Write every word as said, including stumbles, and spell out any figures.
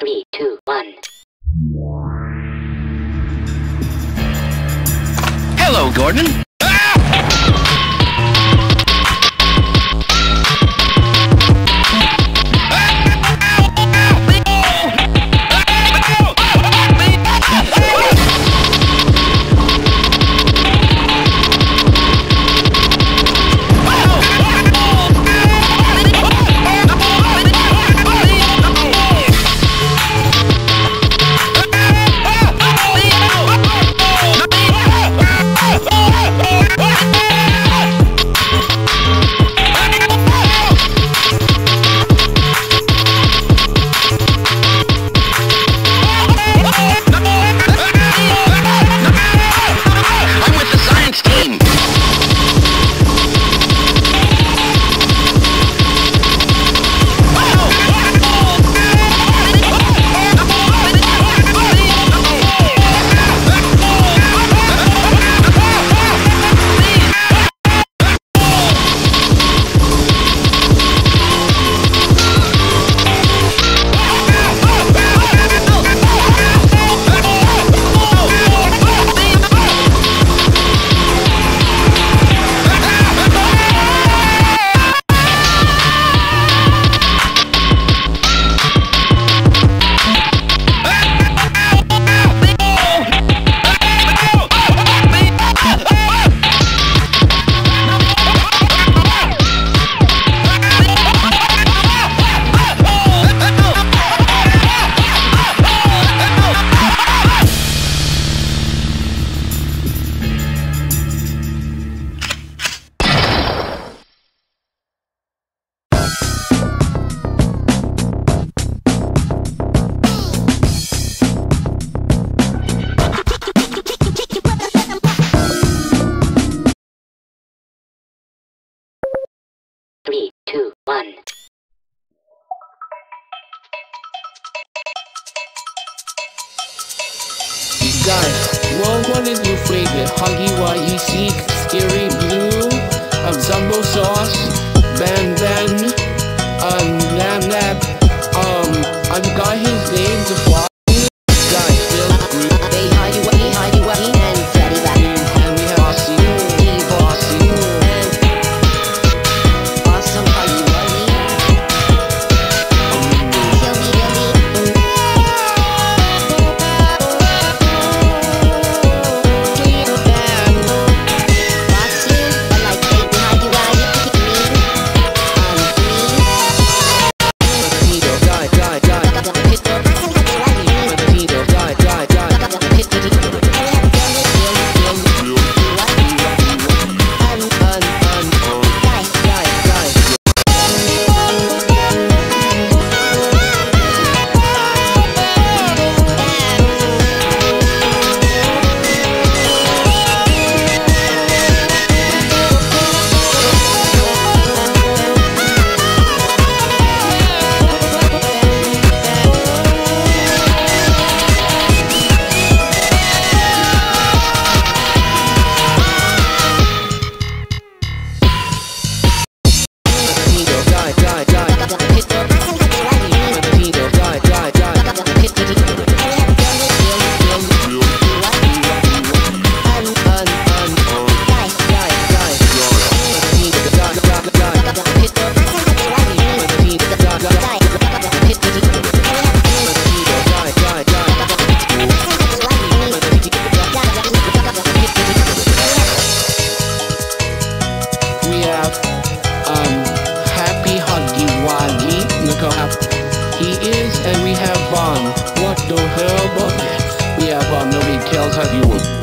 Three, two, one. Hello, Gordon. Three, two, one. Guys, well, what is your favorite? Huggy, what you seek? Scary blue? Um, Zumbo sauce? Bam Bam? Um, Lam Lab? Um, I've got his name to follow. Guys, Bill Group. Hey, Huggy, Wuggy, Huggy, Wuggy, and Freddy Wuggy. And we have Aussie, Steve Aussie, And awesome Huggy Wuggy. Hilly, Hilly. Boxes, I like baby Huggy Wuggy. Me, um, me. die, die, die. He is, and we have Bon. What the hell, but we have Bon. Nobody tells how you would.